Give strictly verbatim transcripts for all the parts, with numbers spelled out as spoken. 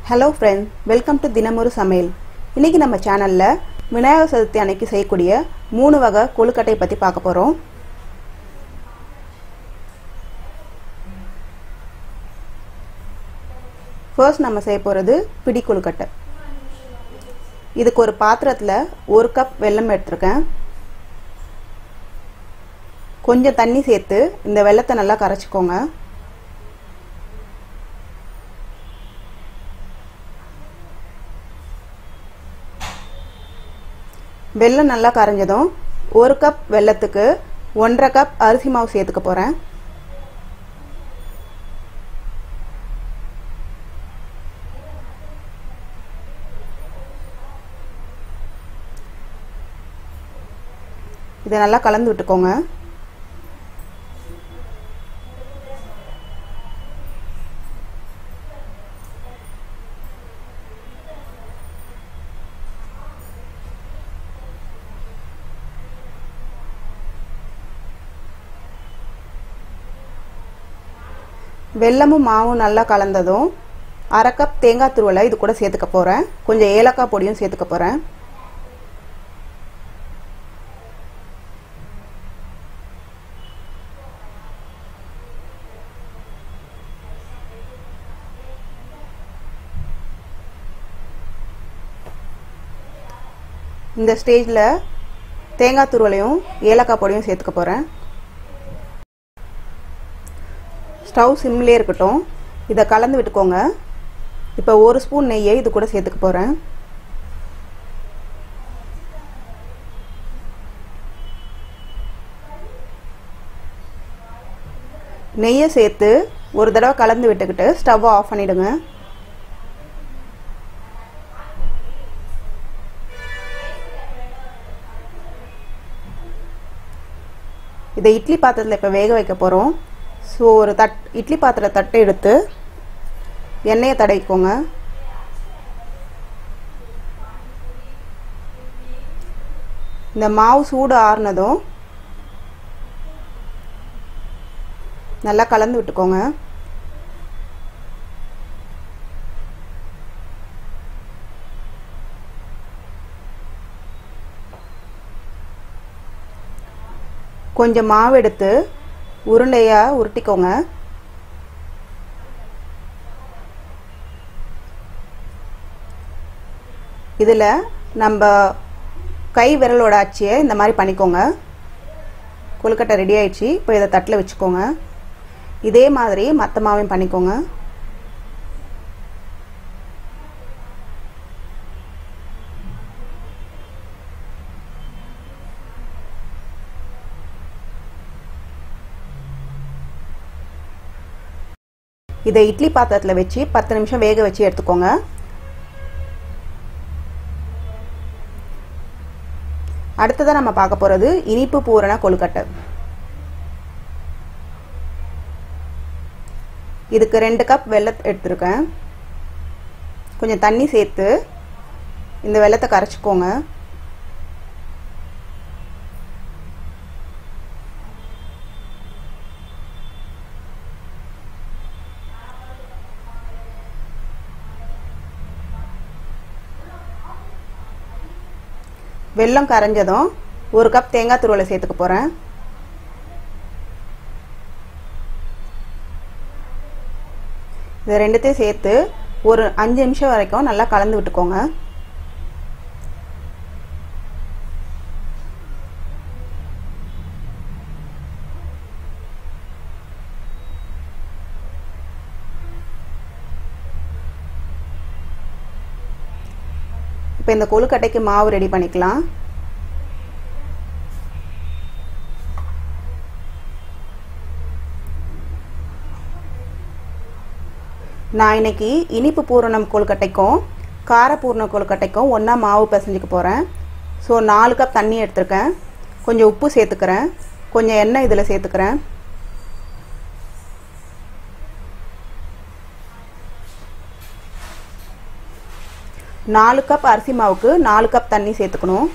Hello friends, welcome to தினமொரு சமையல். இன்னைக்கு நம்ம சேனல்ல விநாயகர் சதுர்த்தி அன்னைக்கு செய்யக்கூடிய மூணு வகை கொழுக்கட்டை பத்தி பார்க்க போறோம். ஃபர்ஸ்ட் நம்ம செய்ய போறது பிடி கொழுக்கட்டை. இதுக்கு ஒரு பாத்திரத்துல ஒரு கப் வெல்லம் எடுத்துர்க்கேன். கொஞ்சம் தண்ணி சேர்த்து இந்த வெல்லத்தை நல்லா கரைச்சுக்கோங்க. வெல்லம் நல்லா கரைஞ்சதும் ஒரு கப் வெல்லத்துக்கு ஒன்றரை கப் அரிசி மாவு சேர்த்துக்க போறேன். இதை நல்லா கலந்து விட்டுக்கோங்க. வெல்லமும் மாவும் நல்லா கலந்ததும் அரை கப் தேங்காய் துருவலை இது கூட சேர்த்துக்க போறேன். கொஞ்சம் ஏலக்காய் பொடியும் சேர்த்துக்க போறேன். இந்த ஸ்டேஜ்ல தேங்காய் துருவலையும் ஏலக்காய் பொடியும் சேர்த்துக்க போறேன். ஸ்டவ் சிம்லேயே இருக்கட்டும். இதை கலந்து விட்டுக்கோங்க. இப்போ ஒரு ஸ்பூன் நெய்யை இது கூட சேர்த்துக்க போகிறேன். நெய்யை சேர்த்து ஒரு தடவை கலந்து விட்டுக்கிட்டு ஸ்டவ் ஆஃப் பண்ணிடுங்க. இதை இட்லி பாத்திரத்தில் இப்போ வேக வைக்க போகிறோம். ஸோ ஒரு தட் இட்லி பாத்திர தட்டை எடுத்து எண்ணெயை தடவிக்கோங்க. இந்த மாவு சூடு ஆறுனதும் நல்லா கலந்து விட்டுக்கோங்க. கொஞ்சம் மாவு எடுத்து உருண்டையா உருட்டிக்கோங்க. இதில் நம்ம கை விரலோட ஆச்சியை இந்த மாதிரி பண்ணிக்கோங்க. கொழுக்கட்டை ரெடி ஆயிடுச்சு. இப்போ இதை தட்டில் வச்சுக்கோங்க. இதே மாதிரி மற்ற மாவையும் பண்ணிக்கோங்க. இதை இட்லி பாத்திரத்தில் வச்சு பத்து நிமிஷம் வேக வச்சு எடுத்துக்கோங்க. அடுத்ததான் நம்ம பார்க்க போகிறது இனிப்பு பூரண கொழுக்கட்டை. இதுக்கு ரெண்டு கப் வெல்லம் எடுத்துருக்கேன். கொஞ்சம் தண்ணி சேர்த்து இந்த வெல்லத்தை கரைச்சிக்கோங்க. வெல்லம் கரைஞ்சதும் ஒரு கப் தேங்காய் துருவலை சேர்த்துக்க போகிறேன். இதை ரெண்டுத்தையும் சேர்த்து ஒரு அஞ்சு நிமிஷம் வரைக்கும் நல்லா கலந்து விட்டுக்கோங்க. இப்போ இந்த கொழுக்கட்டைக்கு மாவு ரெடி பண்ணிக்கலாம். நான் இன்னைக்கு இனிப்பு பூரணம் கொழுக்கட்டைக்கும் கார பூரண கொழுக்கட்டைக்கும் ஒன்றா மாவு பிசைஞ்சிக்க போகிறேன். ஸோ நாலு கப் தண்ணி எடுத்துருக்கேன். கொஞ்சம் உப்பு சேர்த்துக்கிறேன். கொஞ்சம் எண்ணெய் இதில் சேர்த்துக்கிறேன். நாலு கப் அரிசி மாவுக்கு நாலு கப் தண்ணி சேர்த்துக்கணும்.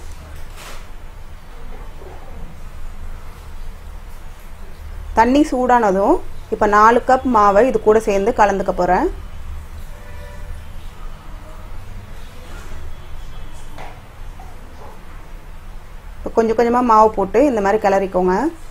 தண்ணி சூடானதும் இப்போ நாலு கப் மாவை இது கூட சேர்ந்து கலந்துக்க போறேன். கொஞ்சம் கொஞ்சமாக மாவு போட்டு இந்த மாதிரி கிளறிக்கோங்க.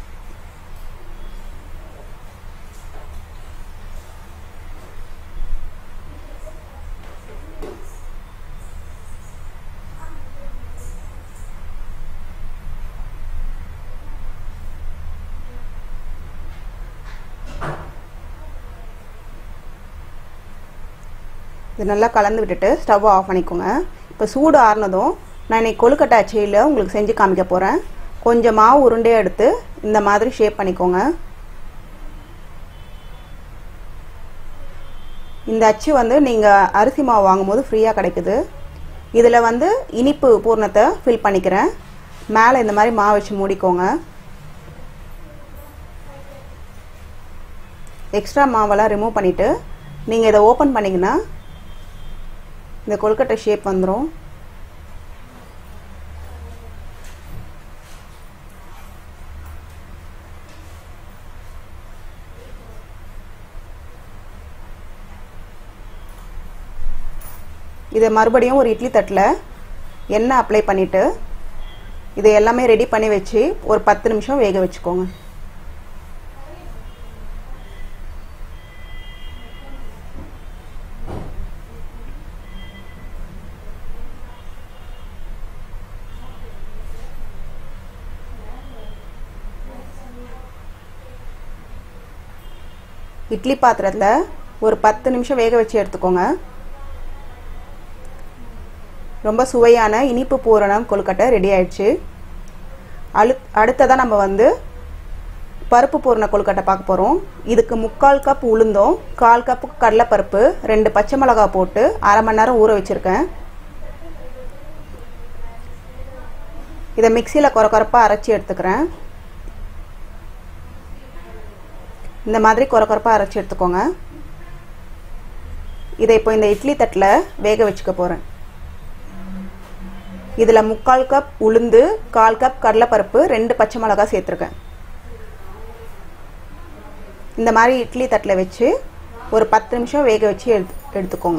இது நல்லா கலந்து விட்டுட்டு ஸ்டவ் ஆஃப் பண்ணிக்கோங்க. இப்போ சூடு ஆறுனதும் நான் இன்னைக்கு கொழுக்கட்டை அச்சையில் உங்களுக்கு செஞ்சு காமிக்க போகிறேன். கொஞ்சம் மாவு உருண்டையாக எடுத்து இந்த மாதிரி ஷேப் பண்ணிக்கோங்க. இந்த அச்சு வந்து நீங்கள் அரிசி மாவு வாங்கும்போது ஃப்ரீயாக கிடைக்குது. இதில் வந்து இனிப்பு பூரணத்தை ஃபில் பண்ணிக்கிறேன். மேலே இந்த மாதிரி மாவு வச்சு மூடிக்கோங்க. எக்ஸ்ட்ரா மாவெல்லாம் ரிமூவ் பண்ணிவிட்டு நீங்கள் இதை ஓப்பன் பண்ணிங்கன்னா இந்த கொழுக்கட்டை ஷேப் வந்துடும். இதை மறுபடியும் ஒரு இட்லி தட்டில் எண்ணெய் அப்ளை பண்ணிவிட்டு இதை எல்லாமே ரெடி பண்ணி வச்சு ஒரு பத்து நிமிஷம் வேக வச்சுக்கோங்க. இட்லி பாத்திரத்தில் ஒரு பத்து நிமிஷம் வேக வச்சு எடுத்துக்கோங்க. ரொம்ப சுவையான இனிப்பு பூரணம் கொழுக்கட்டை ரெடி ஆயிடுச்சு. அழு அடுத்ததாக நம்ம வந்து பருப்பு பூரண கொழுக்கட்டை பார்க்க போகிறோம். இதுக்கு முக்கால் கப் உளுந்தும் கால் கப்பு கடலைப்பருப்பு ரெண்டு பச்சை மிளகாய் போட்டு அரை மணி நேரம் ஊற வச்சுருக்கேன். இதை மிக்சியில் குறை குறைப்பாக அரைச்சி எடுத்துக்கிறேன். இந்த மாதிரி குறை குறைப்பாக அரைச்சி எடுத்துக்கோங்க. இதை இப்போ இந்த இட்லி தட்டில் வேக வச்சுக்க போகிறேன். இதில் முக்கால் கப் உளுந்து கால் கப் கடலைப்பருப்பு ரெண்டு பச்சை மிளகாய் சேர்த்துருக்கேன். இந்த மாதிரி இட்லி தட்டில் வச்சு ஒரு பத்து நிமிஷம் வேக வச்சு எடுத்து எடுத்துக்கோங்க.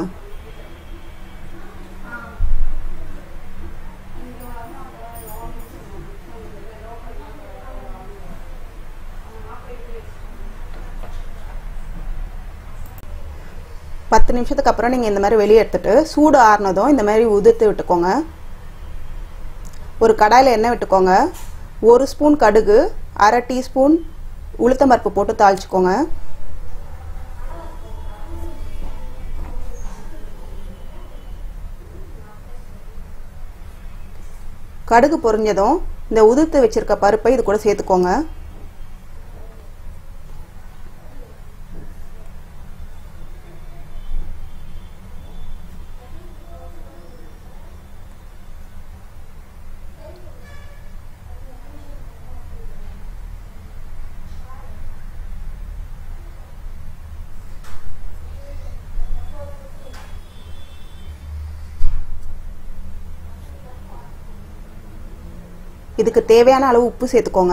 பத்து நிமிஷத்துக்கு அப்புறம் நீங்கள் இந்த மாதிரி வெளியே எடுத்துட்டு சூடு ஆறுனதும் இந்த மாதிரி உதிர்த்து விட்டுக்கோங்க. ஒரு கடாயில் எண்ணெய் விட்டுக்கோங்க. ஒரு ஸ்பூன் கடுகு அரை டீஸ்பூன் உளுத்தம்பருப்பு போட்டு தாளிச்சுக்கோங்க. கடுகு பொரிஞ்சதும் இந்த உதிர்த்து வச்சிருக்க பருப்பை இது கூட சேர்த்துக்கோங்க. இதுக்கு தேவையான அளவு உப்பு சேர்த்துக்கோங்க.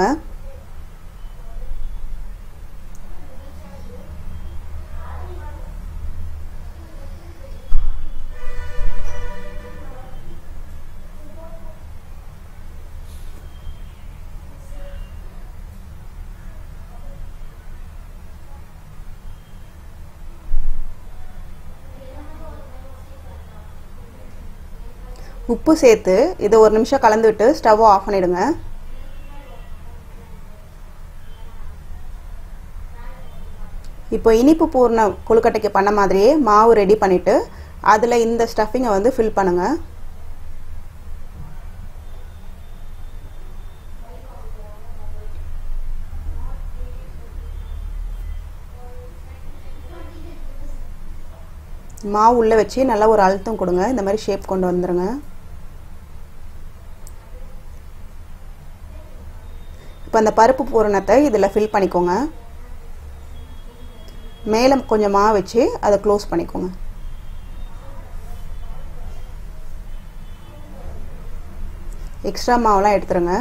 உப்பு சேர்த்து இதை ஒரு நிமிஷம் கலந்து விட்டு ஸ்டவ் ஆஃப் பண்ணிடுங்க. இப்போ இனிப்பு பூர்ண கொழுக்கட்டைக்கு பண்ண மாதிரியே மாவு ரெடி பண்ணிட்டு அதில் இந்த ஸ்டஃபிங்கை வந்து ஃபில் பண்ணுங்க. மாவு உள்ளே வச்சு நல்லா ஒரு அழுத்தம் கொடுங்க. இந்த மாதிரி ஷேப் கொண்டு வந்துடுங்க. இப்போ அந்த பருப்பு பூரணத்தை இதில் ஃபில் பண்ணிக்கோங்க. மேலே கொஞ்சம் மாவு வச்சு அதை க்ளோஸ் பண்ணிக்கோங்க. எக்ஸ்ட்ரா மாவுலாம் எடுத்துருங்க.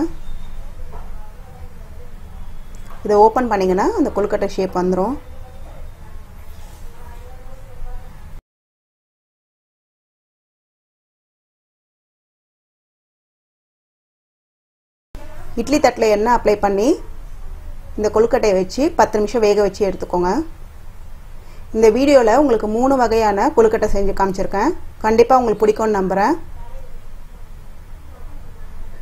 இதை ஓப்பன் பண்ணிங்கன்னா அந்த கொழுக்கட்டை ஷேப் வந்துடும். இட்லி தட்டில் எண்ணெய் அப்ளை பண்ணி இந்த கொழுக்கட்டையை வச்சு பத்து நிமிஷம் வேக வச்சு எடுத்துக்கோங்க. இந்த வீடியோவில் உங்களுக்கு மூணு வகையான கொழுக்கட்டை செஞ்சு காமிச்சிருக்கேன். கண்டிப்பாக உங்களுக்கு பிடிக்கும்னு நம்புகிறேன்.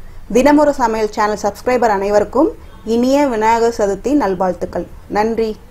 தினமொரு சமையல் சேனல் சப்ஸ்கிரைபர் அனைவருக்கும் இனிய விநாயகர் சதுர்த்தி நல்வாழ்த்துக்கள். நன்றி.